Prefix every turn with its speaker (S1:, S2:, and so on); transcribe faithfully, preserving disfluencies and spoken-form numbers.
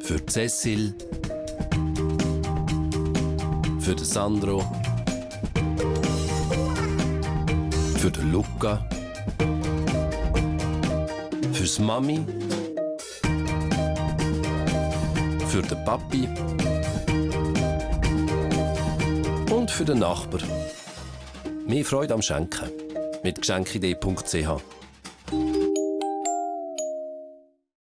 S1: Für Cecil. Für den Sandro. Für den Luca. Fürs Mami. Für den Papi. Und für den Nachbar. Mehr Freude am Schenken. Mit geschenkidee punkt c h